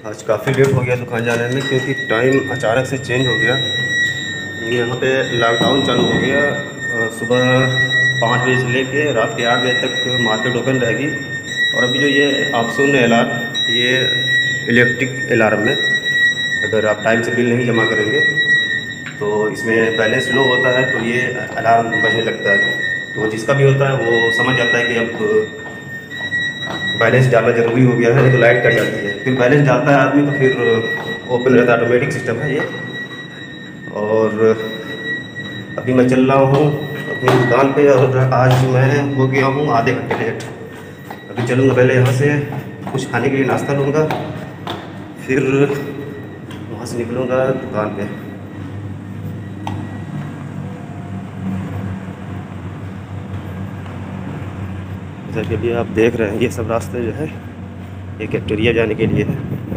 आज काफ़ी लेट हो गया दुकान जाने में, क्योंकि टाइम अचानक से चेंज हो गया। यहाँ पे लॉकडाउन चालू हो गया। सुबह 5 बजे से लेके रात के 8 बजे तक मार्केट ओपन रहेगी। और अभी जो ये आप सुन रहे अलार्म, ये इलेक्ट्रिक अलार्म है। अगर आप टाइम से बिल नहीं जमा करेंगे तो इसमें बैलेंस लो होता है, तो ये अलार्म बजने लगता है। तो जिसका भी होता है वो समझ जाता है कि अब बैलेंस डालना ज़रूरी हो गया है, नहीं तो लाइट कट जाती है। फिर बैलेंस डालता है आदमी तो फिर ओपन रहता है, ऑटोमेटिक सिस्टम है ये। और अभी मैं चल रहा हूँ अपनी दुकान पे, और आज मैं हो गया हूँ आधे घंटे लेट। अभी चलूँगा, पहले यहाँ से कुछ खाने के लिए नाश्ता लूँगा, फिर वहाँ से निकलूँगा दुकान पे। जैसा कि अभी आप देख रहे हैं, ये सब रास्ते जो है ये कैफेटेरिया जाने के लिए है।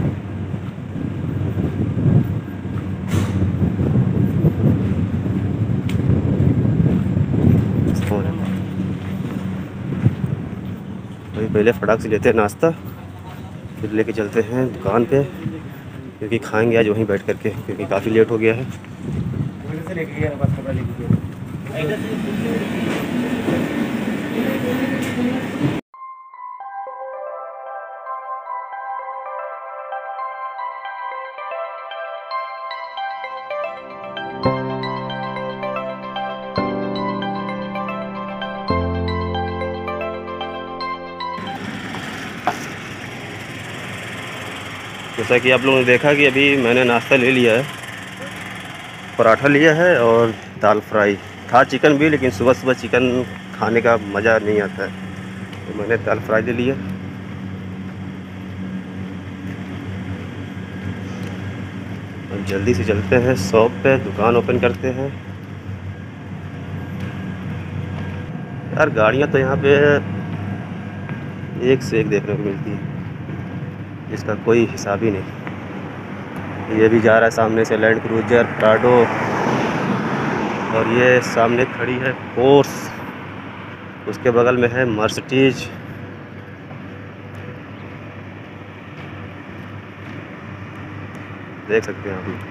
अभी पहले फटाक से लेते हैं नाश्ता, फिर लेके चलते हैं दुकान पे, क्योंकि खाएंगे आज वहीं बैठ करके, क्योंकि काफ़ी लेट हो गया है। जैसा कि आप लोगों ने देखा कि अभी मैंने नाश्ता ले लिया है, पराठा लिया है और दाल फ्राई था। चिकन भी, लेकिन सुबह सुबह चिकन खाने का मज़ा नहीं आता है, तो मैंने दाल फ्राई ले लिया। अब जल्दी से चलते हैं शॉप पे, दुकान ओपन करते हैं। यार गाड़ियाँ तो यहाँ पे एक से एक देखने को मिलती है, इसका कोई हिसाब ही नहीं। ये भी जा रहा है सामने से लैंड क्रूजर प्राडो, और ये सामने खड़ी है पोर्स, उसके बगल में है मर्सिडीज। देख सकते हैं अभी।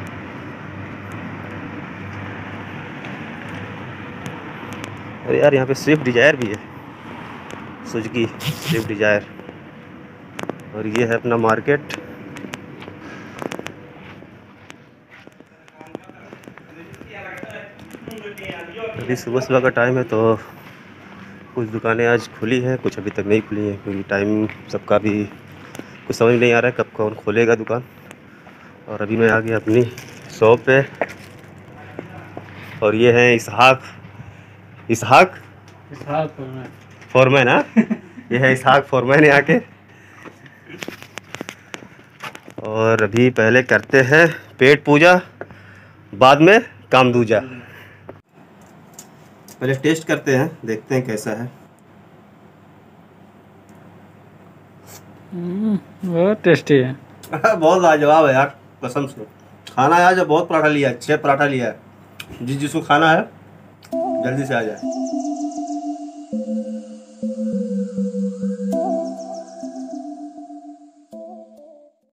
अरे यार यहाँ पे स्विफ्ट डिज़ायर भी है, सुजुकी स्विफ्ट डिज़ायर। और ये है अपना मार्केट। अभी सुबह सुबह का टाइम है, तो कुछ दुकानें आज खुली हैं, कुछ अभी तक नहीं खुली हैं, क्योंकि टाइम सबका भी कुछ समझ नहीं आ रहा है कब कौन खोलेगा दुकान। और अभी मैं आ गया अपनी शॉप पे, और ये है इसहाक फॉरमैन। हाँ ये है इसहाक फॉरमैन यहाँ के। और अभी पहले करते हैं पेट पूजा, बाद में काम दूजा। पहले टेस्ट करते हैं, देखते हैं कैसा है। बहुत टेस्टी है। बहुत लाजवाब है यार, कसम से। खाना है आज बहुत पराठा लिया है, 6 पराठा लिया है। जिसको खाना है जल्दी से आ जाए।